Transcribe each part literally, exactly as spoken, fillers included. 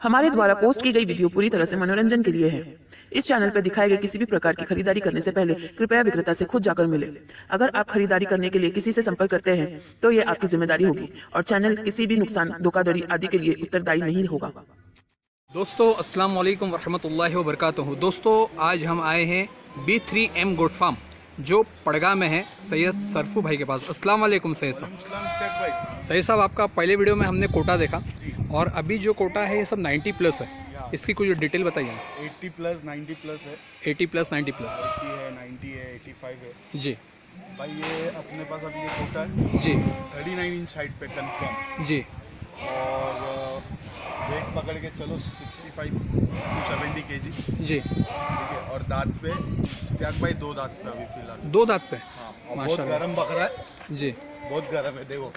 हमारे द्वारा पोस्ट की गई वीडियो पूरी तरह से मनोरंजन के लिए है। इस चैनल पर दिखाए गए किसी भी प्रकार की खरीदारी करने से पहले कृपया विक्रेता से खुद जाकर मिले। अगर आप खरीदारी करने के लिए किसी से संपर्क करते हैं तो ये आपकी जिम्मेदारी होगी और चैनल किसी भी नुकसान, धोखाधड़ी आदि के लिए उत्तरदायी नहीं होगा। दोस्तों अस्सलाम वालेकुम वरहमतुल्लाहि वबरकातुहू। दोस्तों आज हम आए हैं B three M goat farm जो पड़गा में है, सैयद सरफू भाई के पास। अस्सलाम वालेकुम सैयद साहब। सैयद साहब आपका पहले वीडियो में हमने कोटा देखा और अभी जो कोटा है ये सब नाइन्टी प्लस है, इसकी कुछ डिटेल बताइए ना। अस्सी प्लस नाइन्टी प्लस है। अस्सी प्लस नाइन्टी प्लस अस्सी है, नब्बे है, पचासी है जी भाई। ये अपने पास अभी ये कोटा है जी, उनतालीस इंच हाइट पे कंफर्म जी, और वेट पकड़ के चलो पैंसठ टू सत्तर केजी जी, ठीक है। और दांत पे इश्तियाक भाई दो दांत पे अभी फिलहाल दो दांत पे। हाँ, और बहुत माशाल्लाह। गर्म बकरा है जी, बहुत गर्म है। देखो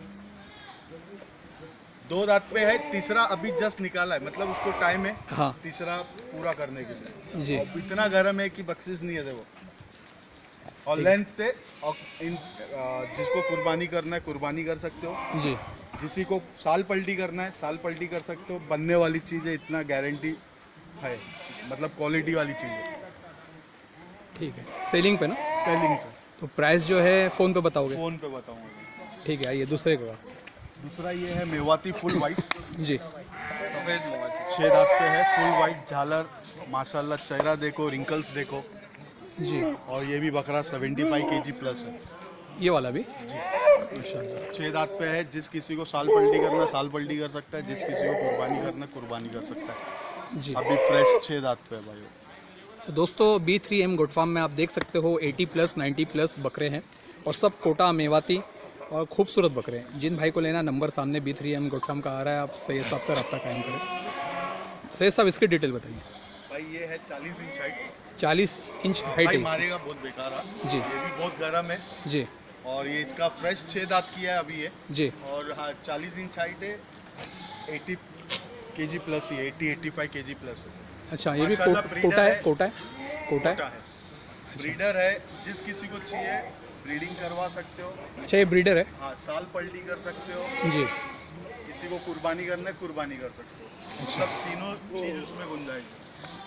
दो दांत पे है, तीसरा अभी जस्ट निकाला है, मतलब उसको टाइम है हाँ तीसरा पूरा करने के लिए जी, और इतना गर्म है कि बख्शिश नहीं है। देखो और लेंथ पे और इन जिसको कुर्बानी करना है कुर्बानी कर सकते हो जी, जिसी को साल पलटी करना है साल पलटी कर सकते हो। बनने वाली चीज़ है, इतना गारंटी है, मतलब क्वालिटी वाली चीज़ है। ठीक है। सेलिंग पे ना, सेलिंग पे तो प्राइस जो है फ़ोन पे बताओगे? फ़ोन पे बताऊंगा। ठीक है, आइए दूसरे के पास। दूसरा ये है मेवाती फुल वाइट, जी, छः दांत पे है, फुल वाइट झालर माशाल्लाह। चेहरा देखो, रिंकल्स देखो जी। और ये भी बकरा पचहत्तर केजी प्लस है ये वाला भी जी। माशाल्लाह। छः दांत पे है, जिस किसी को साल पलटी करना साल पलटी कर सकता है, जिस किसी को कुर्बानी करना कुर्बानी कर सकता है। जी, अभी फ्रेश छः दांत पे है भाई। तो दोस्तों B three M goat farm में आप देख सकते हो अस्सी प्लस नब्बे प्लस बकरे हैं और सब कोटा मेवाती और खूबसूरत बकरे हैं। जिन भाई को लेना नंबर सामने B three M goat farm का आ रहा है, आप सैयद साहब से रब्ता कायम करें। सैयद साहब इसकी डिटेल बताइए। भाई ये है चालीस इंच हाइट, चालीस इंच हाइट भाई है मारेगा बहुत बेकार है जी, ये भी बहुत गर्म है जी, और ये इसका फ्रेश छः दांत किया है अभी ये जी। और हाँ चालीस इंच हाइट है, अस्सी केजी प्लस ही, अस्सी पचासी केजी प्लस है। अच्छा, ये भी माशाल्लाह कोट, ब्रीडर कोटा है, है। कोटा है, कोटा कोटा है। है, ब्रीडर है, जिस किसी को चाहिए ब्रीडिंग करवा सकते हो। अच्छा, ये ब्रीडर है हाँ, साल पलटी कर सकते हो, जी। किसी को कुर्बानी करना है कुर्बानी कर सकते हो, मतलब तीनों चीज़ उसमें गुंजाइश।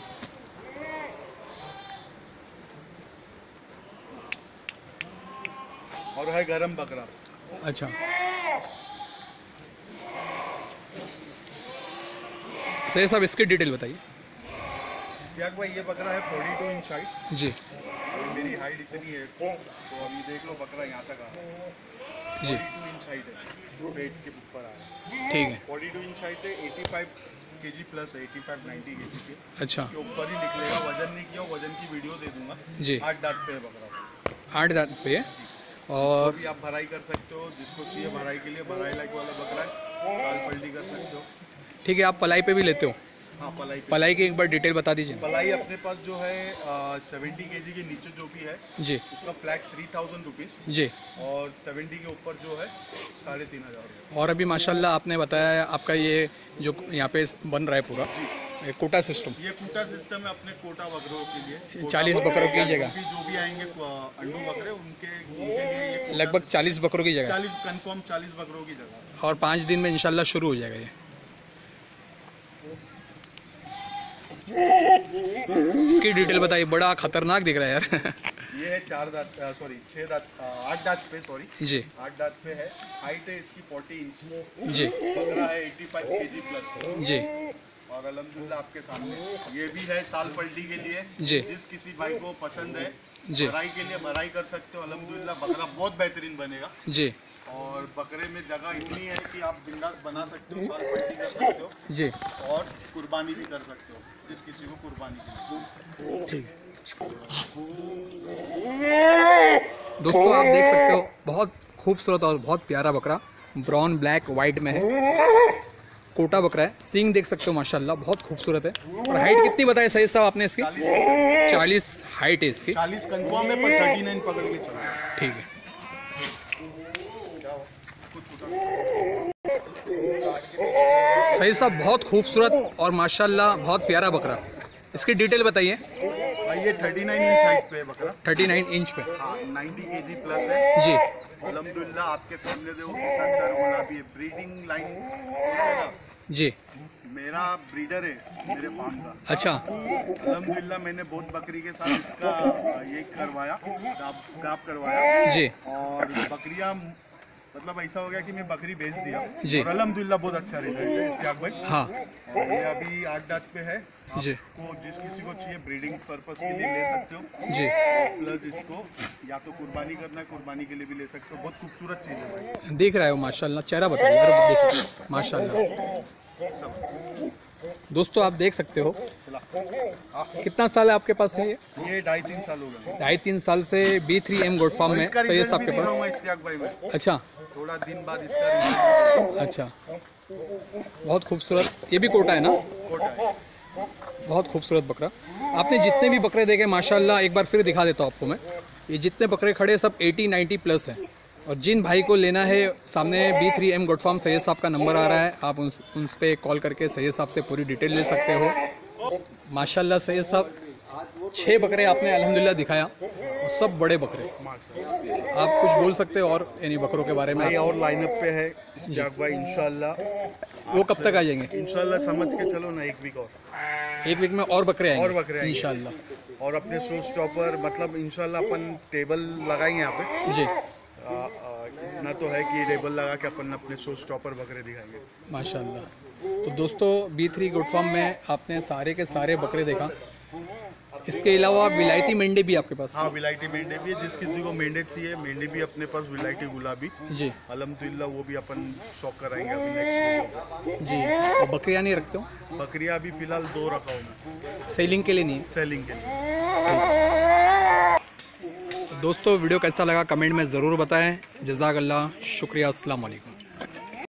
और है गरम बकरा। अच्छा, सैयद साहब इसकी डिटेल बताइए। इश्तियाक भाई ये बकरा है बयालीस इंच हाइट जी, मेरी हाइट इतनी है तो अभी देख लो बकरा यहाँ तक आ रहा है। जी, बयालीस इंच हाइट है, पेट के ऊपर आ रहा है। ठीक है। बयालीस इंच हाइट है, पचासी केजी प्लस है, पचासी नब्बे केजी के अच्छा, के ऊपर ही निकलेगा। वजन नहीं किया, वजन की वीडियो दे दूंगा जी। आठ दांत पे है बकरा। आठ दांत पे है और और भी आप भराई कर सकते हो, जिसको चाहिए भराई के लिए भराई लाइक वाला बकरा है, साल पलटी कर सकते हो। ठीक है। आप पलाई पे भी लेते हो? हाँ पलाई पे। पलाई की एक बार डिटेल बता दीजिए। पलाई अपने पास जो है सेवेंटी केजी के नीचे जो भी है जी, उसका फ्लैग थ्री थाउजेंड रुपीज़ जी। और सेवेंटी के ऊपर जो है साढ़े तीन हज़ार। और अभी माशाल्लाह आपने बताया आपका ये जो यहाँ पे बन रहा है पूरा ये कोटा सिस्टम, ये कोटा सिस्टम है अपने कोटा बकरों के लिए। कोटा चालीस बकरों की जगह जो भी जो भी आएंगे अंडू बकरे उनके उनके लिए ये लगभग चालीस बकरों की जगह चालीस कंफर्म चालीस बकरों की जगह। और पाँच दिन में इंशाल्लाह शुरू हो जाएगा ये। इसकी डिटेल बताइए, बड़ा खतरनाक दिख रहा है यार। ये है चार दांत, सॉरी छः दांत, आठ दांत पे, सॉरी जी, आठ दांत पे है। हाइट है इसकी चालीस इंच, जी, बकरा है पचासी केजी प्लस जी, और अल्हम्दुलिल्लाह आपके सामने ये भी है साल पलटी के लिए। जी, जिस किसी भाई को पसंद है जी, भराई के लिए भराई कर सकते हो। अल्हम्दुलिल्लाह बकरा बहुत बेहतरीन बनेगा जी, और बकरे में जगह इतनी है कि आप बिंदास बना सकते हो, साल पलटी कर सकते हो जी। और कुर्बानी भी कर सकते हो जिस किसी को कुर्बानी के लिए। ठीक है दोस्तों, आप देख सकते हो बहुत खूबसूरत और बहुत प्यारा बकरा ब्राउन ब्लैक वाइट में है, कोटा बकरा है। सींग देख सकते हो माशाल्लाह बहुत खूबसूरत है। और हाइट कितनी बताई सैयद साहब आपने इसकी? चालीस हाइट है इसकी। चालीस कंफर्म है पर थर्टी नाइन पकड़ के चलो। ठीक है। सैयद साहब बहुत खूबसूरत और माशाल्लाह बहुत प्यारा बकरा, इसकी डिटेल बताइए। भाई ये थर्टी नाइन इंच हाइट पे है बकरा, उनतालीस इंच पे। हाँ नब्बे केजी प्लस है जी, अल्हम्दुलिल्लाह आपके सामने देखो कितना डर गुलाबी है, ब्रीडिंग लाइन जी, मेरा ब्रीडर है मेरे फार्म का। अच्छा अल्हम्दुलिल्लाह मैंने बहुत बकरी के साथ इसका ये करवाया, गाप गाप करवाया जी और बकरियां मतलब ऐसा हो गया कि मैं बकरी बेच दिया जी। और अल्हम्दुलिल्लाह बहुत अच्छा रिजल्ट है इसके आगे भाई। हाँ और ये अभी आठ दांत पे है। जी आपको जिस किसी को चाहिए ब्रीडिंग पर्पस के लिए ले सकते हो जी। प्लस इसको या तो कुर्बानी करना है कुर्बानी के लिए भी ले सकते हो। बहुत खूबसूरत चीज़ है भाई। देख रहे हो माशाल्लाह, चेहरा बताइए यार, देखिए माशाल्लाह। सब दोस्तों आप देख सकते हो चला कितना साल है आपके पास है ये? ये ढाई तीन साल हो गए। ढाई तीन साल से B three M goat farm में इसका सैयद रिजल्ट साहब भी के पास। दिखाऊंगा इश्तियाक भाई में, अच्छा थोड़ा दिन बाद इसका रिजल्ट अच्छा, बहुत खूबसूरत। ये भी कोटा है ना? कोटा है। बहुत खूबसूरत बकरा। आपने जितने भी बकरे देखे माशाल्लाह, एक बार फिर दिखा देता हूँ आपको मैं। ये जितने बकरे खड़े सब अस्सी नब्बे प्लस हैं। और जिन भाई को लेना है, सामने B three M goat farm Syed साहब का नंबर आ रहा है, आप उन उन पर कॉल करके सैयद साहब से पूरी डिटेल ले सकते हो। माशाल्लाह सैयद साहब छः बकरे आपने अल्हम्दुलिल्लाह दिखाया और सब बड़े बकरे। माशाल्लाह आप कुछ बोल सकते हो और यानी बकरों के बारे में? भाई और लाइनअप पे है इश्तियाक भाई इंशाल्लाह। वो कब तक आ जाएंगे? इंशाल्लाह समझ के चलो ना, एक वीक और एक वीक में और बकरे आएंगे और बकरे आएंगे इंशाल्लाह। और अपने शो स्टॉपर मतलब इंशाल्लाह अपन टेबल लगाएंगे यहाँ पे। जी आ, आ, ना तो है कि टेबल लगा के अपन अपने शो स्टॉपर बकरे दिखाएंगे माशाल्लाह। तो दोस्तों बी थ्री गोट फार्म में आपने सारे के सारे बकरे देखा। इसके अलावा विलायती मेंढे भी आपके पास? हाँ विलायती मेंढे भी है, जिस किसी को मेंढे चाहिए मेंढे भी अपने पास, विलायती गुलाबी जी अल्हम्दुलिल्लाह वो भी अपन शौक कराएंगे अभी नेक्स्ट जी। और बकरियाँ नहीं रखते हो? बकरियाँ अभी फिलहाल दो रखा हूँ मैं सेलिंग के लिए नहीं है? सेलिंग के लिए। दोस्तों वीडियो कैसा लगा कमेंट में ज़रूर बताएं। जज़ाकल्लाह, शुक्रिया, अस्सलाम वालेकुम।